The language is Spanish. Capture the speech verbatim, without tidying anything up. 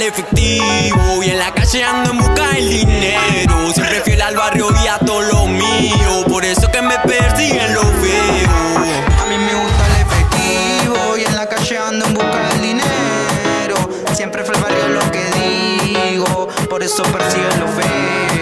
efectivo y en la calle ando en busca del dinero. Siempre fiel al barrio y a todo lo mío, por eso que me persiguen los feos. A mí me gusta el efectivo y en la calle ando en busca del dinero. Siempre fue el barrio lo que digo, por eso persiguen los feos.